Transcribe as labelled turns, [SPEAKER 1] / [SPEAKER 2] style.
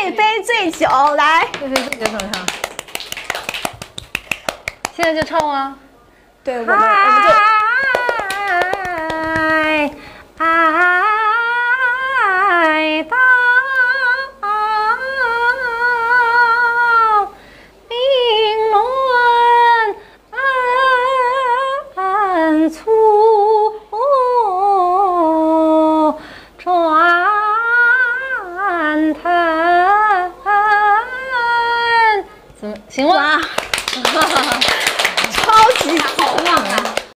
[SPEAKER 1] 一杯醉酒，来。
[SPEAKER 2] 这是自己怎么唱？现在就唱吗？
[SPEAKER 1] 对，我们就。
[SPEAKER 2] 爱到冰轮粗转腾，怎么行吗？